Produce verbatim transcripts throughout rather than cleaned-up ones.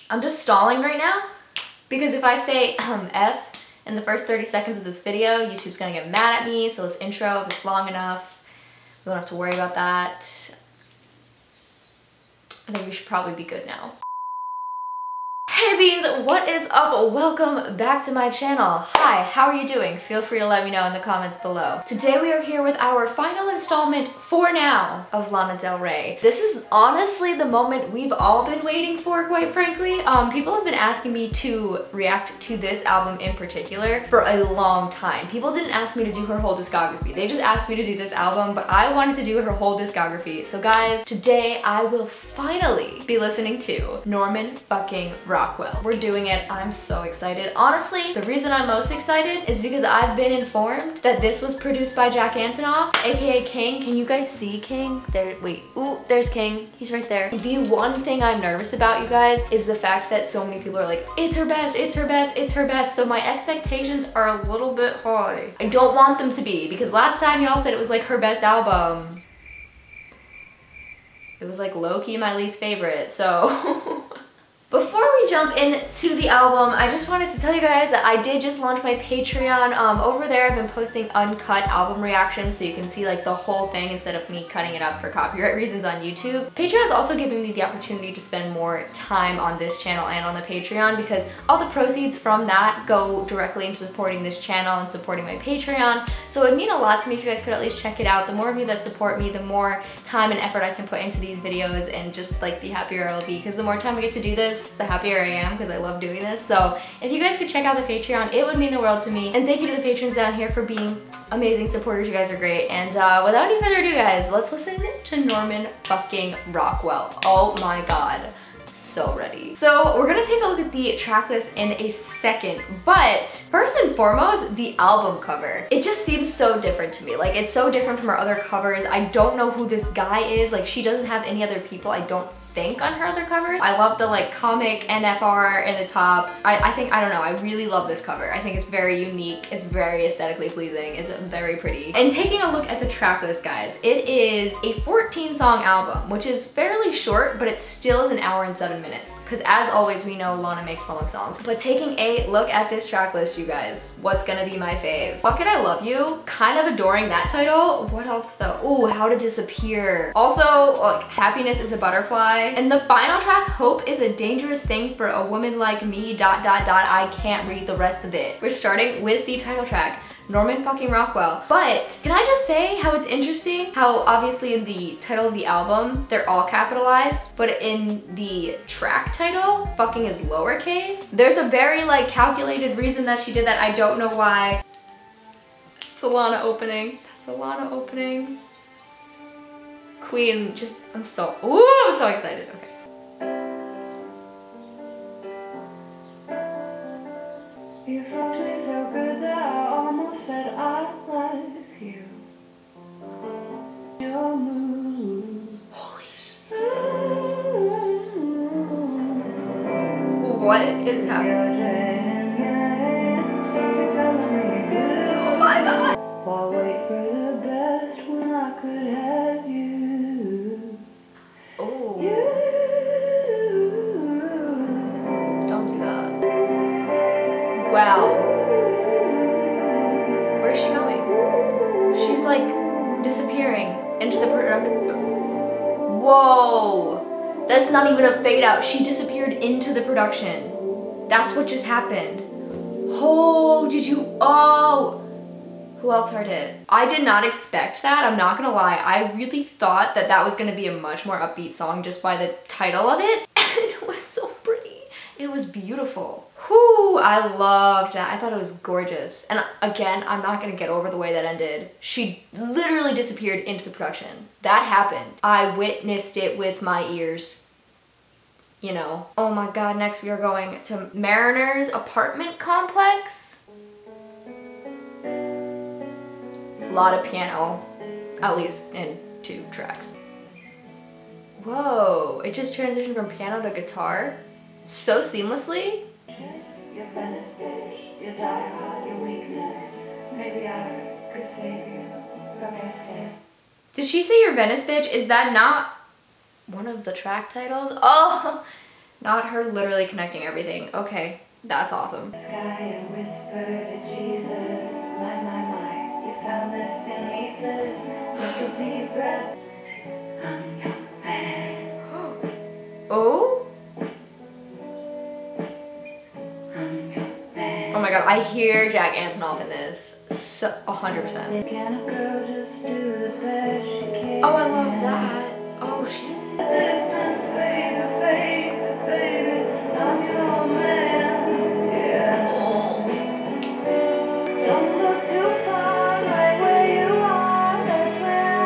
I'm just stalling right now because if I say um, F in the first thirty seconds of this video, YouTube's gonna get mad at me. So this intro, if it's long enough, we don't have to worry about that. I think we should probably be good now. Hey Beans, what is up? Welcome back to my channel. Hi, how are you doing? Feel free to let me know in the comments below. Today we are here with our final installment, for now, of Lana Del Rey. This is honestly the moment we've all been waiting for, quite frankly. Um, people have been asking me to react to this album in particular for a long time. People didn't ask me to do her whole discography. They just asked me to do this album, but I wanted to do her whole discography. So guys, today I will finally be listening to Norman fucking Rockwell. We're doing it. I'm so excited. Honestly, the reason I'm most excited is because I've been informed that this was produced by Jack Antonoff, aka King. Can you guys see King? There, wait, ooh, there's King. He's right there. The one thing I'm nervous about, you guys, is the fact that so many people are like, it's her best, it's her best, it's her best. So my expectations are a little bit high. I don't want them to be, because last time y'all said it was like her best album. It was like low-key my least favorite, so. Before we jump into the album, I just wanted to tell you guys that I did just launch my Patreon. Um, over there, I've been posting uncut album reactions so you can see like the whole thing instead of me cutting it up for copyright reasons on YouTube. Patreon's also giving me the opportunity to spend more time on this channel and on the Patreon because all the proceeds from that go directly into supporting this channel and supporting my Patreon. So it would mean a lot to me if you guys could at least check it out. The more of you that support me, the more time and effort I can put into these videos, and just like the happier I'll be, because the more time I get to do this, the happier I am, because I love doing this. So if you guys could check out the Patreon, it would mean the world to me. And thank you to the patrons down here for being amazing supporters. You guys are great. And uh, without any further ado, guys, let's listen to Norman fucking Rockwell. Oh my god. So ready. So we're gonna take a look at the track list in a second, but first and foremost, the album cover. It just seems so different to me. Like, it's so different from her other covers. I don't know who this guy is. Like, she doesn't have any other people, I don't think, on her other covers. I love the like comic N F R in the top. I, I think, I don't know, I really love this cover. I think it's very unique. It's very aesthetically pleasing. It's very pretty. And taking a look at the track list, guys, it is a fourteen song album, which is fairly short, but it still is an hour and seven minutes. Because as always, we know Lana makes long songs. But taking a look at this track list, you guys, what's gonna be my fave? Fuck It, I Love You. Kind of adoring that title. What else though? Ooh, How to Disappear. Also, like, Happiness is a Butterfly. And the final track, Hope is a Dangerous Thing for a Woman Like Me, dot, dot, dot. I can't read the rest of it. We're starting with the title track, Norman fucking Rockwell. But can I just say how it's interesting how obviously in the title of the album, they're all capitalized, but in the track title, fucking is lowercase. There's a very like calculated reason that she did that. I don't know why. It's a Lana opening. That's a Lana opening. Queen, just, I'm so, ooh, I'm so excited. Okay. You fucked me so good that I almost said I love you. Your move. Holy shit. What is happening? Oh my god. I'll wait for the best when I could have you. Oh. You. Don't do that. Wow. Where's she going? She's like disappearing into the production. Whoa. That's not even a fade out. She disappeared into the production. That's what just happened. Oh, did you? Oh. Who else heard it? I did not expect that, I'm not gonna lie. I really thought that that was gonna be a much more upbeat song just by the title of it. And it was so pretty. It was beautiful. Whew, I loved that. I thought it was gorgeous. And again, I'm not gonna get over the way that ended. She literally disappeared into the production. That happened. I witnessed it with my ears. You know. Oh my god, next we are going to Mariner's apartment complex. A lot of piano, at least in two tracks. Whoa, it just transitioned from piano to guitar so seamlessly. Your Venice bitch, your diehard, your weakness. Maybe I could save you from your sin. Did she say your Venice bitch? Is that not one of the track titles? Oh, Not her literally connecting everything. Okay, that's awesome. Sky and whisper to Jesus, my, my, my, you found this, you need this, take a deep breath. I'm your man. Oh? I'm your man. Oh my god, I hear Jack Antonoff in this. So, one hundred percent. Can a girl just do the best she can? Oh, I love that. Oh, shit. Distance, baby, baby, baby, I'm your man, yeah. Don't look too far, right where you are, that's where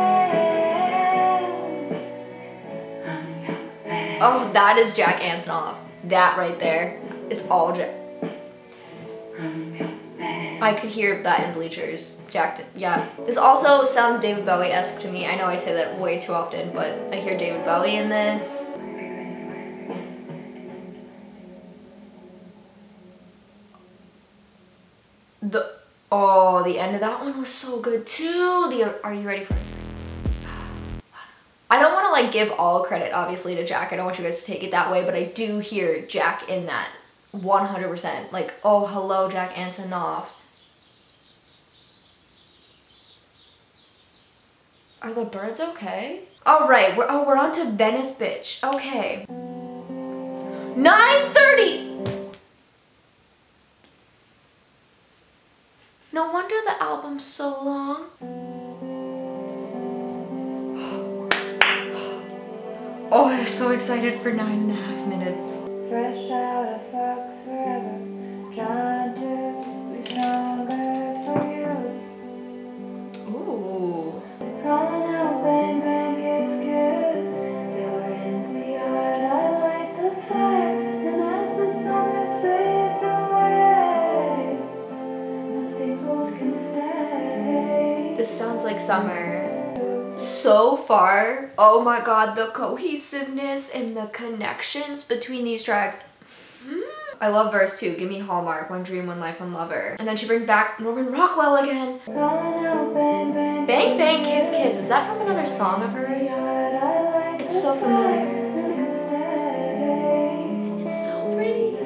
I am. I'm your man. Oh, that is Jack Antonoff. That right there. It's all Jack. I'm your man. I could hear that in Bleachers. Jack, yeah. This also sounds David Bowie-esque to me. I know I say that way too often, but I hear David Bowie in this. The, oh, the end of that one was so good too. The, are you ready for it? I don't want to like give all credit obviously to Jack. I don't want you guys to take it that way, but I do hear Jack in that one hundred percent. Like, oh, hello, Jack Antonoff. Are the birds okay? All right, we're, oh, we're on to Venice Bitch. Okay. nine thirty. No wonder the album's so long. Oh, I'm so excited for nine and a half minutes. Fresh out of Fox forever, trying to be stronger for you. Ooh. Calling out, bang, bang, kiss, kiss. You're in the yard, I light the fire, and as the summer fades away, nothing cold can stay. This sounds like summer. So far, oh my god, the cohesiveness and the connections between these tracks. I love verse two. Give me Hallmark, one dream, one life, one lover. And then she brings back Norman Rockwell again. Calling out, bang, bang, Bang Bang Kiss Kiss. Is that from another song of hers? It's so familiar. It's so pretty.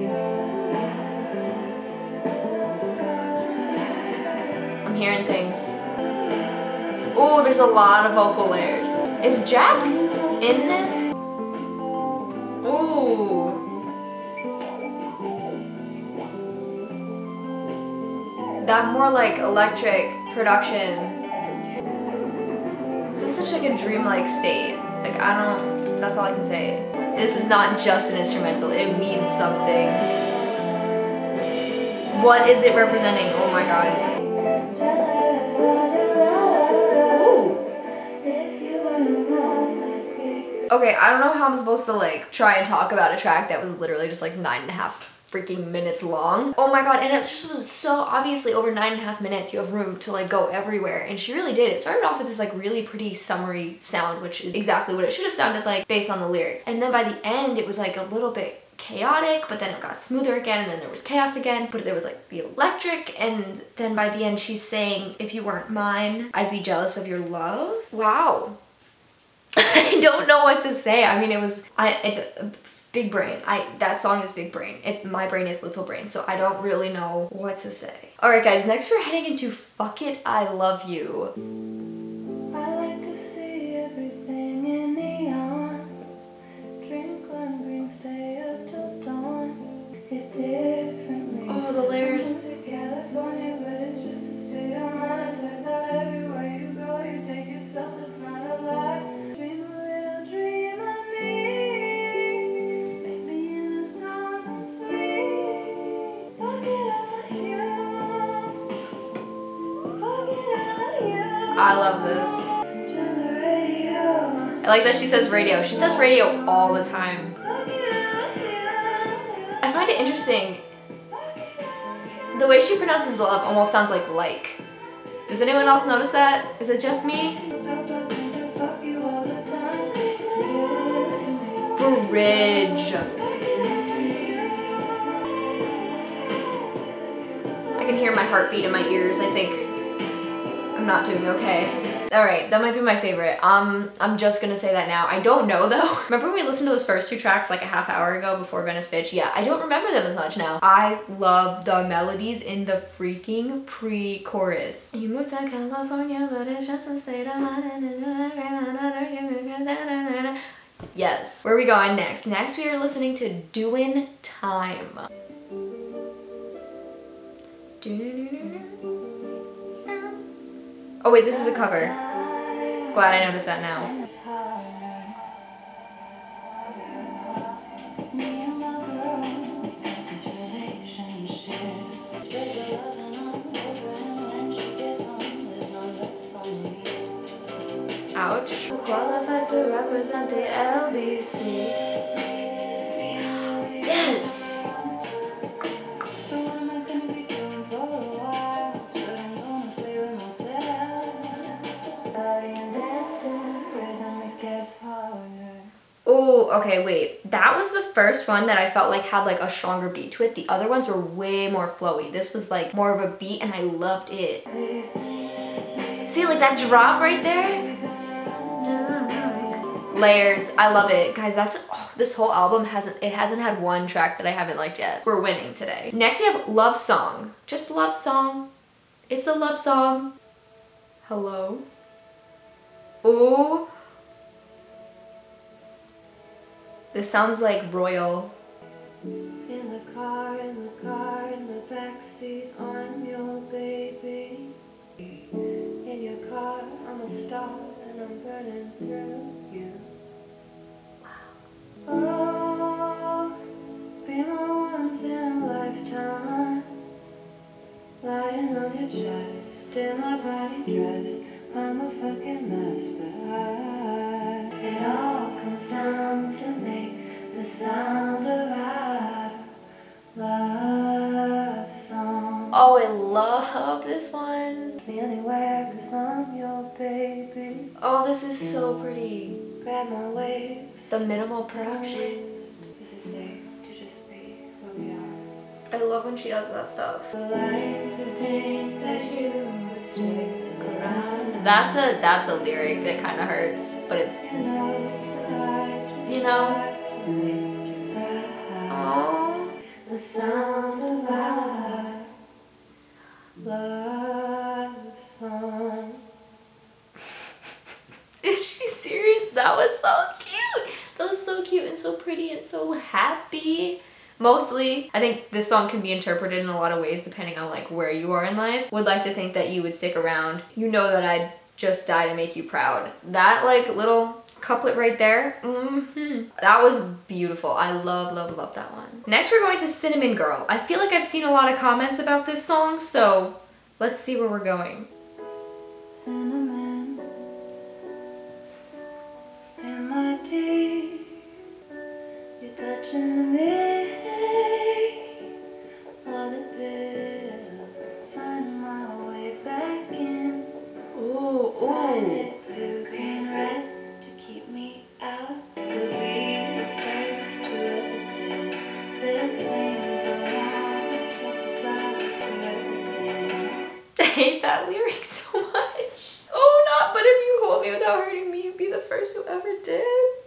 I'm hearing things. Oh, there's a lot of vocal layers. Is Jack in this? Ooh. That more like electric production. This is such like a dreamlike state. Like I don't, that's all I can say. This is not just an instrumental, it means something. What is it representing? Oh my god. Okay, I don't know how I'm supposed to like try and talk about a track that was literally just like nine and a half freaking minutes long. Oh my god, and it just was so obviously over nine and a half minutes. You have room to like go everywhere, and she really did. It started off with this like really pretty summery sound, which is exactly what it should have sounded like based on the lyrics. And then by the end, it was like a little bit chaotic, but then it got smoother again, and then there was chaos again, but there was like the electric, and then by the end she's saying, if you weren't mine, I'd be jealous of your love. Wow. I don't know what to say. I mean, it was I it, big brain. I that song is big brain. It's my brain is little brain, so I don't really know what to say. All right, guys. Next, we're heading into "Fuck It, I Love You." I like to see everything in neon. Drink lime green, stay up till dawn. It differently. Oh, the layers. To California, but it's just a state of mind. It turns out everywhere you go, you take yourself. That's not a lie. Dream a little dream of me. Make me into something sweet. Fuck it, I love you. Fuck it, I love you. I love this. To the radio. I like that she says radio. She says radio all the time. Fuck it, I love you. I find it interesting. The way she pronounces love almost sounds like like. Does anyone else notice that? Is it just me? Bridge. I can hear my heartbeat in my ears. I think I'm not doing okay. All right, that might be my favorite. Um, I'm just gonna say that now. I don't know though. Remember when we listened to those first two tracks like a half hour ago before Venice Bitch? Yeah, I don't remember them as much now. I love the melodies in the freaking pre-chorus. You moved to California, but it's just a state of mind. Yes. Where are we going next? Next we are listening to Doin' Time. Oh wait, this is a cover. Glad I noticed that now. Ouch. Qualified to represent the L B C. Yes! Oh, okay, wait. That was the first one that I felt like had like a stronger beat to it. The other ones were way more flowy. This was like more of a beat and I loved it. See, like that drop right there? Layers, I love it. Guys, that's, oh, this whole album hasn't, it hasn't had one track that I haven't liked yet. We're winning today. Next we have Love Song. Just Love Song. It's a love song. Hello? Ooh. This sounds like royal. In the car, in the car, in the backseat, I'm your baby. In your car, I'm a star, and I'm burning through you. Oh, be my once in a lifetime. Lying on your chest, in my body dress. I'm a fucking mess, but I, it all comes down to make the sound of our love song. Oh, I love this one. Me anywhere, cause I'm your baby. Oh, this is so pretty. Grab my waves. The minimal production. Is it safe to just be who we are? I love when she does that stuff. I like to think that you would stick around. That's a that's a lyric that kind of hurts, but it's, You know, you know. to make you proud. Oh, The sound of our love song. is she serious? That was so cute. That was so cute and so pretty and so happy. Mostly, I think this song can be interpreted in a lot of ways depending on like where you are in life. Would like to think that you would stick around. You know that I'd just die to make you proud. That like little couplet right there, mm-hmm. That was beautiful. I love, love, love that one. Next we're going to Cinnamon Girl. I feel like I've seen a lot of comments about this song, so let's see where we're going. Cinnamon in my tea, you're touching me. What a bit, finding my way back in. Ooh, ooh. Blue, green, red to keep me out. You'll be the first to ever do. There's things I want to talk about forever. I hate that lyric so much. Oh, not, but if you hold me without hurting me, you'd be the first who ever did.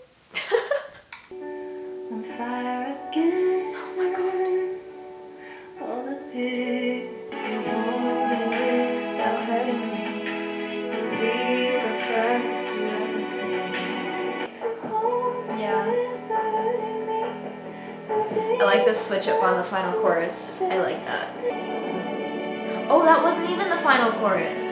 On fire again. Oh my god. All the pig. You hold me without hurting me. You'll be the first to ever take. Yeah. I like the switch up on the final chorus. I like that. Oh, that wasn't even the final chorus.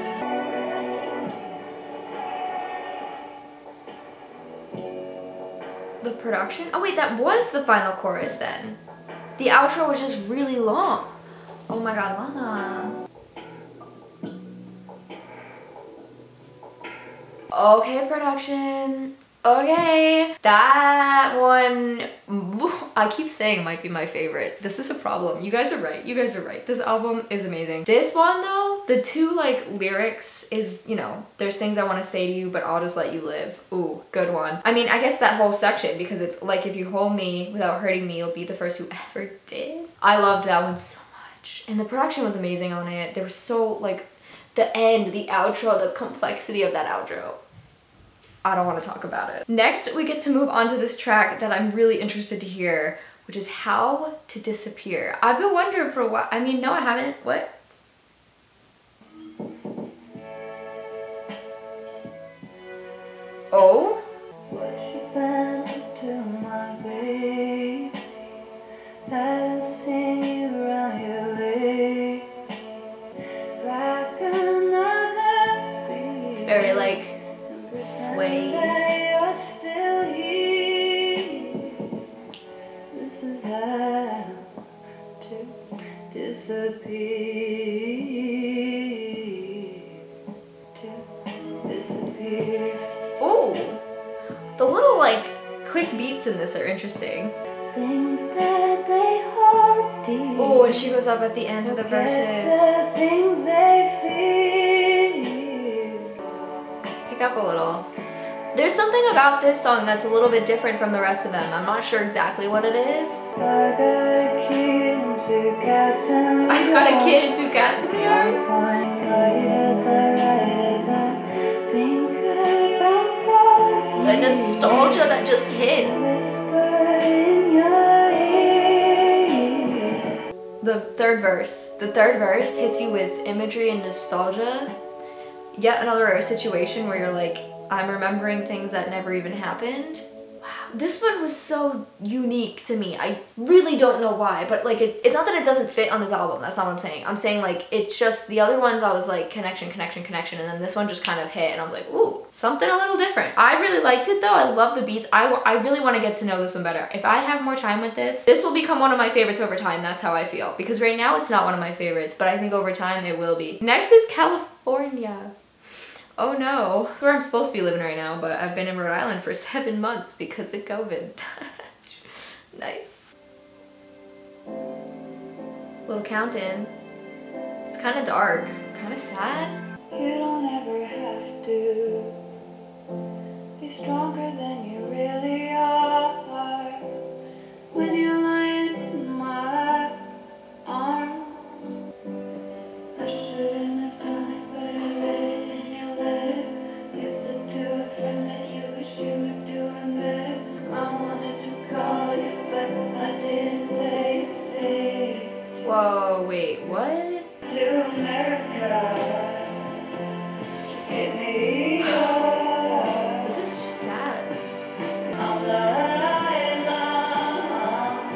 The production? Oh wait, that was the final chorus then. The outro was just really long. Oh my god, Lana. Okay, production. Okay. That one, I keep saying might be my favorite. This is a problem. You guys are right. You guys are right. This album is amazing. This one though, the two like lyrics is, you know, there's things I want to say to you, but I'll just let you live. Ooh, good one. I mean, I guess that whole section, because it's like, if you hold me without hurting me, you'll be the first who ever did. I loved that one so much. And the production was amazing on it. There was so like, the end, the outro, the complexity of that outro. I don't want to talk about it. Next, we get to move on to this track that I'm really interested to hear, which is How to Disappear. I've been wondering for a while. I mean, no, I haven't. What? Oh? What you been to my baby? I've seen you around your leg. Like another It's very like sway. you're still here. This is how to disappear. To disappear. Oh, the little like quick beats in this are interesting. Things that they hold dear. Oh, and she goes up at the end of the verses. The things they feel. Pick up a little. There's something about this song that's a little bit different from the rest of them. I'm not sure exactly what it is. I got a kid and two cats in the I've got a yard. kid and two cats in the yard. As I write, as I think about those The nostalgia that just hit. whisper in your ear. The third verse. The third verse hits you with imagery and nostalgia. Yet another situation where you're like, I'm remembering things that never even happened. Wow. This one was so unique to me. I really don't know why, but like it, it's not that it doesn't fit on this album. That's not what I'm saying. I'm saying like it's just the other ones I was like connection, connection, connection, and then this one just kind of hit and I was like, ooh, something a little different. I really liked it though. I love the beats. I, I really want to get to know this one better. If I have more time with this, this will become one of my favorites over time. That's how I feel. Because right now it's not one of my favorites, but I think over time it will be. Next is California. Oh no, where I'm supposed to be living right now, but I've been in Rhode Island for seven months because of COVID. Nice. Little count-in. It's kind of dark, kind of sad. You don't ever have to be stronger than you really are. When you're lying in my arms, I shouldn't have done it, but I read it in your letter. You said to a friend that you wish you were doing better. I wanted to call you, but I didn't say a thing. Whoa, wait, what? To America, just hit me up. This is sad. All night long.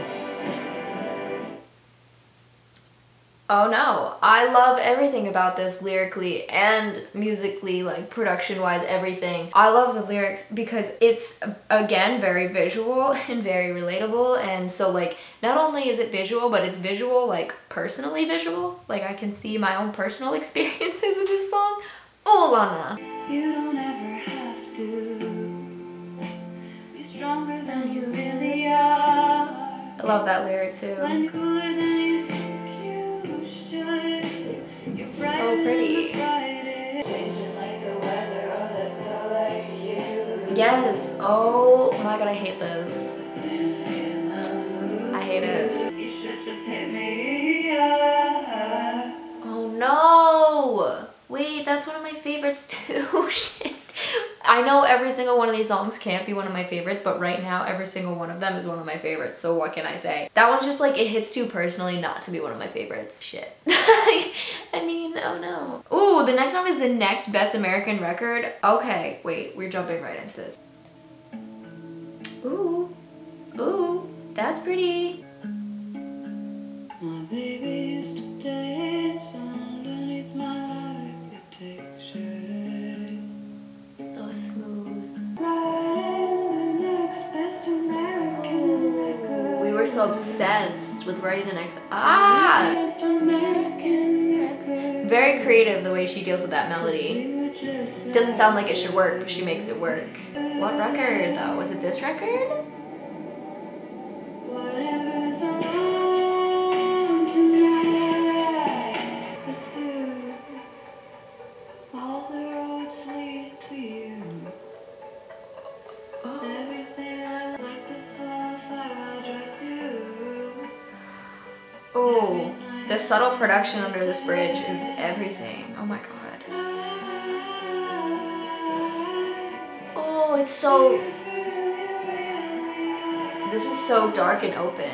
Oh no, I love everything about this lyrically and musically, like production wise, everything. I love the lyrics because it's again very visual and very relatable, and so like not only is it visual, but it's visual like personally visual. Like I can see my own personal experiences in this song. Oh Lana. You don't ever have to be stronger than you really are. I love that lyric too. When cooler than you think you should. You're So brighter pretty. than the brightest. Changing like the weather, oh that's so like you. Yes. Oh my god, I hate this. I hate it. You should just hit me up. Oh no! Wait, that's one of my favorites too. Shit. I know every single one of these songs can't be one of my favorites, but right now every single one of them is one of my favorites, so what can I say? That one's just like, it hits too personally not to be one of my favorites. Shit. I mean, oh no. Ooh, the next song is the next best American record. Okay, wait, we're jumping right into this. Ooh, ooh, that's pretty. My baby used to dance underneath my architecture. So smooth. Writing the next best American record. We were so obsessed with writing the next, ah! Best American record. Very creative the way she deals with that melody. We were just Doesn't sound like it should work, but she makes it work. What record though? Was it this record? whatever's on tonight. It's you. All the roads lead to you. Everything I like the four five I drive through. Oh, The subtle production under this bridge is everything. Oh my god. Oh, it's so... This is so dark and open.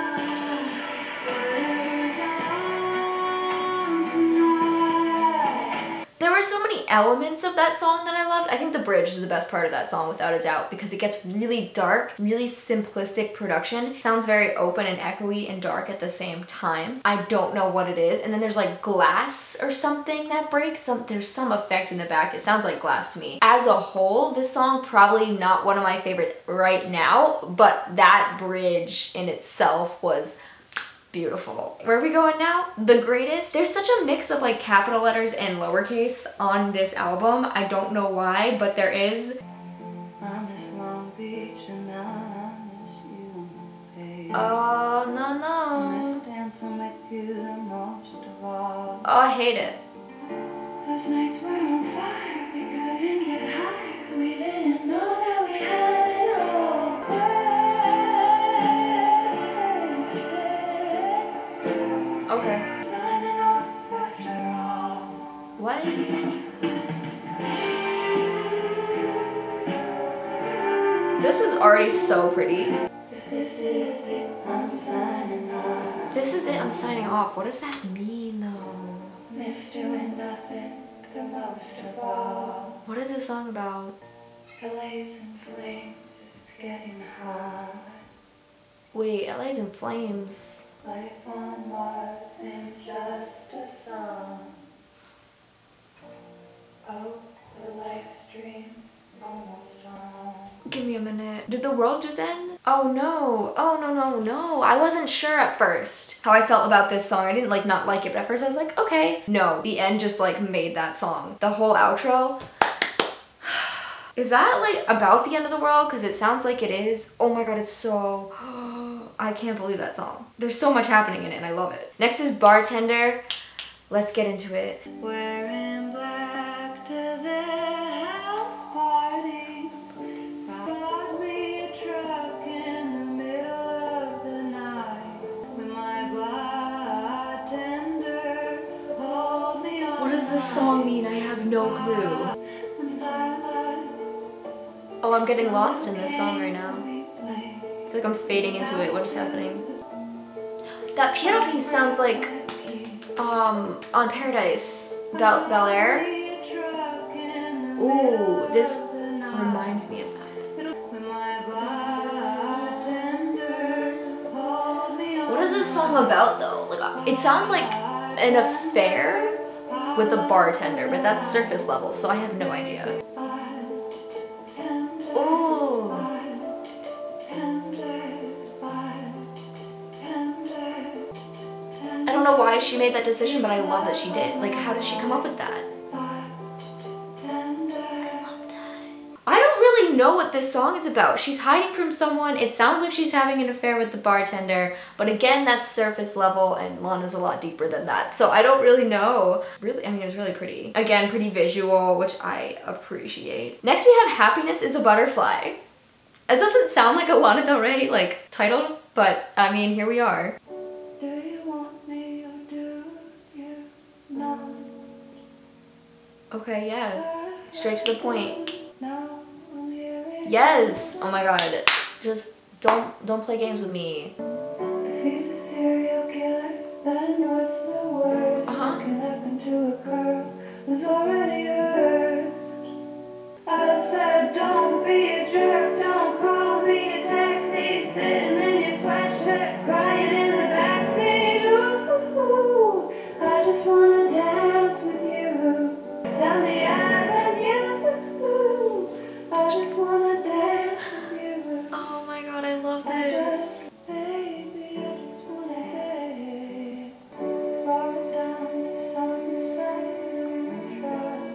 There were so many elements of that song that I loved. I think the bridge is the best part of that song without a doubt because it gets really dark, really simplistic production. Sounds very open and echoey and dark at the same time. I don't know what it is. And then there's like glass or something that breaks. Some, there's some effect in the back. It sounds like glass to me. As a whole, this song probably not one of my favorites right now, but that bridge in itself was beautiful. Where are we going now? The Greatest. There's such a mix of like capital letters and lowercase on this album. I don't know why, but there is. I miss Long Beach and I miss you, baby. Oh, no, I no. miss dancing with you the most of all. Oh, I hate it. Those nights were on fire, we couldn't get higher. We didn't know that we had it all. Okay. Signing off after all. What? This is already so pretty. If this is it, I'm signing off. This is it, I'm signing off. What does that mean though? Miss doing nothing the most of all. What is this song about? Delays and flames, it's getting hot. Wait, L A's in flames. Life on Mars ain't just a song. Oh, the life stream's almost on. Give me a minute. Did the world just end? Oh no. Oh no, no, no. I wasn't sure at first how I felt about this song. I didn't like not like it, but at first I was like, okay. No, the end just like made that song. The whole outro. Is that like about the end of the world? Because it sounds like it is. Oh my god, it's so... I can't believe that song. There's so much happening in it and I love it. Next is Bartender. Let's get into it. Wearing black to their house parties. Bought me a truck in the middle of the night. With my bartender, hold me on. What does this song mean? I have no clue. Oh, I'm getting lost in this song right now. I feel like I'm fading into it. What is happening? That piano piece sounds like um on Paradise Bel Bel Air. Ooh, this reminds me of that. What is this song about though? Like, it sounds like an affair with a bartender, but that's surface level, so I have no idea. Ooh. I don't know why she made that decision, but I love that she did. Like, how did she come up with that? I don't really know what this song is about. She's hiding from someone. It sounds like she's having an affair with the bartender, but again, that's surface level and Lana's a lot deeper than that. So I don't really know. Really, I mean, it was really pretty. Again, pretty visual, which I appreciate. Next, we have Happiness is a Butterfly. It doesn't sound like a Lana Del Rey, like, title, but I mean, here we are. Do you want me or do you not? Okay, yeah. Straight to the point. Now I'm hearing Yes! Oh my god. Just don't don't play games with me. if he's a serial killer, then what's the worst Uh-huh. that can happen to a girl who's already hurt? I said don't be a jerk, don't call me a taxi, sitting in your sweatshirt, crying in the backseat. Ooh, I just wanna dance with you down the avenue. I just wanna dance with you. Oh my god, I love I this. just, baby, I just wanna head roll down the sunset in the truck.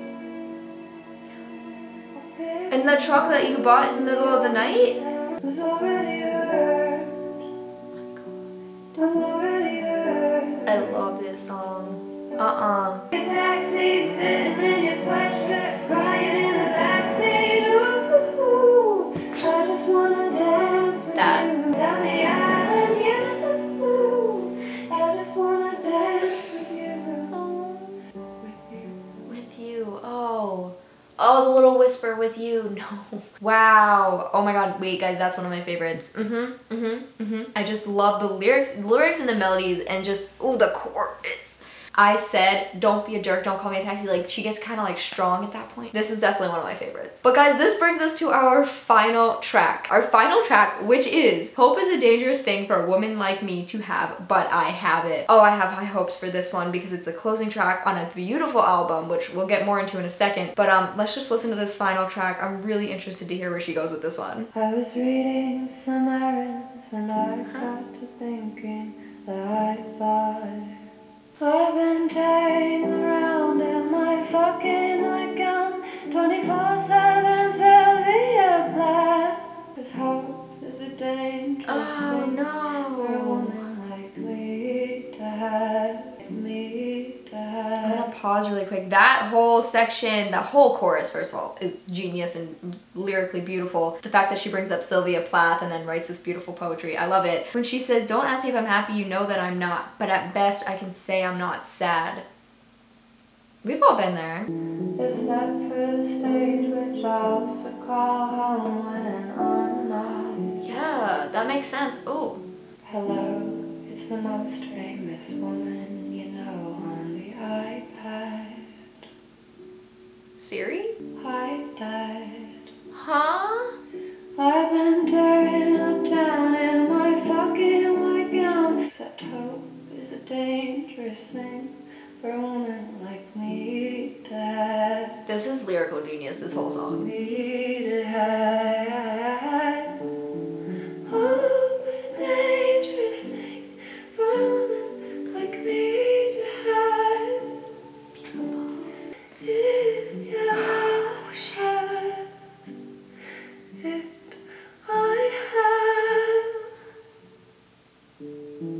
Oh, baby, And the truck that you bought in the middle of the night? was already hurt. I'm already hurt. I love this song. Uh-uh. A taxi, sitting in your sweatshirt, crying in the backseat. Ooh, I just wanna dance with That. you down the avenue. I just wanna dance. with you. No. Wow. Oh my god, wait guys, that's one of my favorites. Mm-hmm, mm-hmm, mm-hmm. I just love the lyrics, the lyrics and the melodies and just, oh, the chorus. I said, don't be a jerk, don't call me a taxi. Like, she gets kind of like strong at that point. This is definitely one of my favorites. But guys, this brings us to our final track. Our final track, which is Hope is a Dangerous Thing for a Woman Like Me to Have, But I Have It. Oh, I have high hopes for this one because it's the closing track on a beautiful album, which we'll get more into in a second. But um, let's just listen to this final track. I'm really interested to hear where she goes with this one. I was reading some errands and I got to thinking that I thought I've been tearing around in my fucking nightgown, twenty-four seven Sylvia Plath. 'Cause hope is a dangerous Oh thing no. for a woman like me to have, me to have. I'm gonna pause really quick. That whole section, that whole chorus, first of all, is genius and lyrically beautiful. The fact that she brings up Sylvia Plath and then writes this beautiful poetry, I love it. When she says, don't ask me if I'm happy, you know that I'm not, but at best I can say I'm not sad. We've all been there. It's set for the stage, which I also call home when I'm not. Yeah, that makes sense. Oh. Hello, it's the most famous woman you know on the iPad. Siri? Hi, Dad. Huh? I've been tearing up town in my fucking white gown. Except hope is a dangerous thing for a woman like me to have. This is lyrical genius, this whole song. Me to have. Hope is a dangerous thing for a woman like me to have. Beautiful. If you Oh shit. it, I have.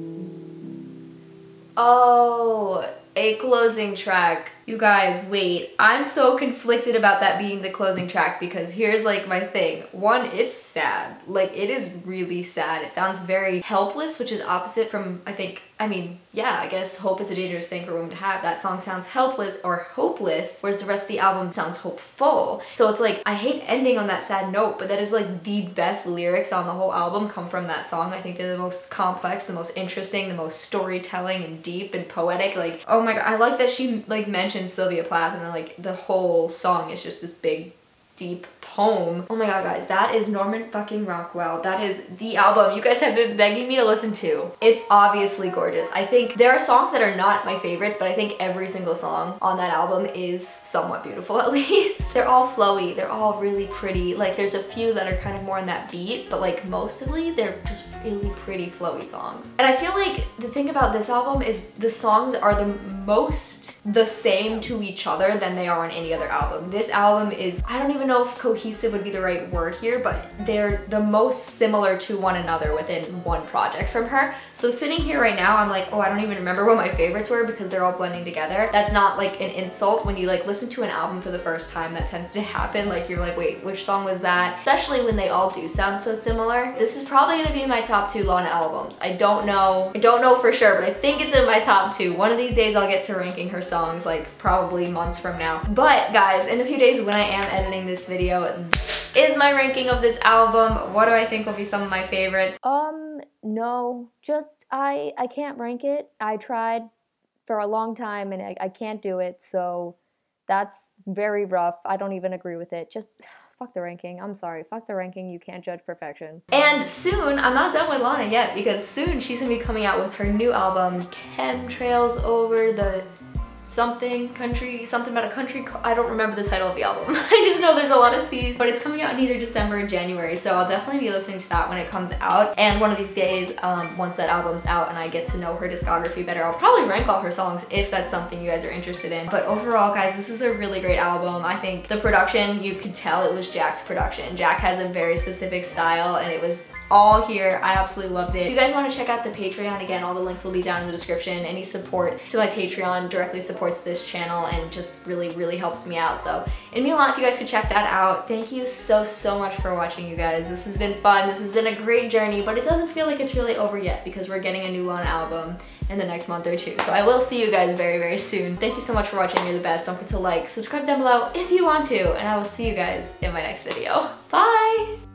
Oh, a closing track. You guys, wait. I'm so conflicted about that being the closing track because here's like my thing. One, it's sad. Like, it is really sad. It sounds very helpless, which is opposite from, I think, I mean, yeah, I guess hope is a dangerous thing for a woman to have. That song sounds helpless or hopeless, whereas the rest of the album sounds hopeful. So it's like, I hate ending on that sad note, but that is like the best lyrics on the whole album come from that song. I think they're the most complex, the most interesting, the most storytelling and deep and poetic. Like, oh my god, I like that she like mentioned Sylvia Plath and then like the whole song is just this big deep poem. Oh my god guys, that is Norman fucking Rockwell. That is the album you guys have been begging me to listen to. It's obviously gorgeous. I think there are songs that are not my favorites, but I think every single song on that album is somewhat beautiful at least. They're all flowy, they're all really pretty. Like there's a few that are kind of more on that beat, but like mostly they're just really pretty flowy songs. And I feel like the thing about this album is the songs are the most the same to each other than they are on any other album. This album is, I don't even know if cohesive would be the right word here, but they're the most similar to one another within one project from her. So sitting here right now, I'm like, oh, I don't even remember what my favorites were because they're all blending together. That's not like an insult. When you like listen to an album for the first time, that tends to happen. Like you're like, wait, which song was that? Especially when they all do sound so similar. This is probably gonna be my top two Lana albums. I don't know, I don't know for sure, but I think it's in my top two. One of these days I'll get to ranking her songs, like probably months from now. But guys, in a few days when I am editing this video, is my ranking of this album. What do I think will be some of my favorites? Um, no, just I I can't rank it. I tried for a long time and I, I can't do it, so that's very rough. I don't even agree with it. Just fuck the ranking. I'm sorry. Fuck the ranking. You can't judge perfection. And soon, I'm not done with Lana yet because soon she's gonna be coming out with her new album, Chemtrails Over the something country, something about a country, I don't remember the title of the album. I just know there's a lot of C's, but it's coming out in either December or January, so I'll definitely be listening to that when it comes out. And one of these days, um, once that album's out and I get to know her discography better, I'll probably rank all her songs if that's something you guys are interested in. But overall, guys, this is a really great album. I think the production, you could tell it was Jack's production. Jack has a very specific style and it was all here. I absolutely loved it. If you guys want to check out the Patreon, again, all the links will be down in the description. Any support to my Patreon directly supports this channel and just really, really helps me out. So it'd mean a lot if you guys could check that out. Thank you so, so much for watching, you guys. This has been fun. This has been a great journey, but it doesn't feel like it's really over yet because we're getting a new Lana album in the next month or two. So I will see you guys very, very soon. Thank you so much for watching. You're the best. Don't forget to like, subscribe down below if you want to, and I will see you guys in my next video. Bye!